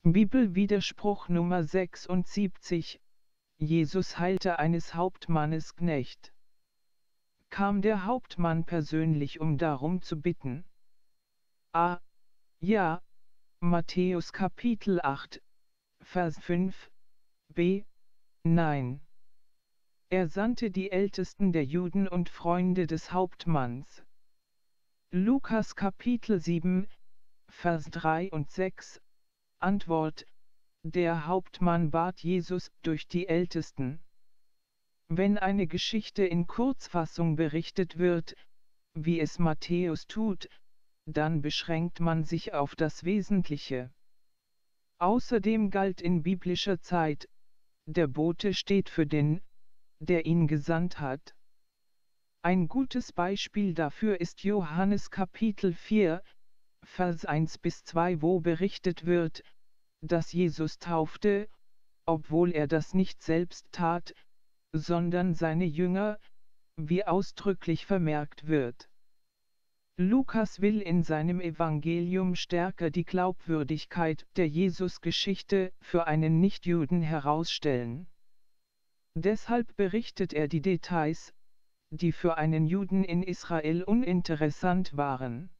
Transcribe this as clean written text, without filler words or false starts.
Bibelwiderspruch Nummer 76. Jesus heilte eines Hauptmannes Knecht. Kam der Hauptmann persönlich, um darum zu bitten? A. Ja. Matthäus Kapitel 8, Vers 5. B. Nein. Er sandte die Ältesten der Juden und Freunde des Hauptmanns. Lukas Kapitel 7, Vers 3 und 6. Antwort: Der Hauptmann bat Jesus durch die Ältesten. Wenn eine Geschichte in Kurzfassung berichtet wird, wie es Matthäus tut, dann beschränkt man sich auf das Wesentliche. Außerdem galt in biblischer Zeit: Der Bote steht für den, der ihn gesandt hat. Ein gutes Beispiel dafür ist Johannes Kapitel 4, Vers 1 bis 2, wo berichtet wird, dass Jesus taufte, obwohl er das nicht selbst tat, sondern seine Jünger, wie ausdrücklich vermerkt wird. Lukas will in seinem Evangelium stärker die Glaubwürdigkeit der Jesus-Geschichte für einen Nichtjuden herausstellen. Deshalb berichtet er die Details, die für einen Juden in Israel uninteressant waren.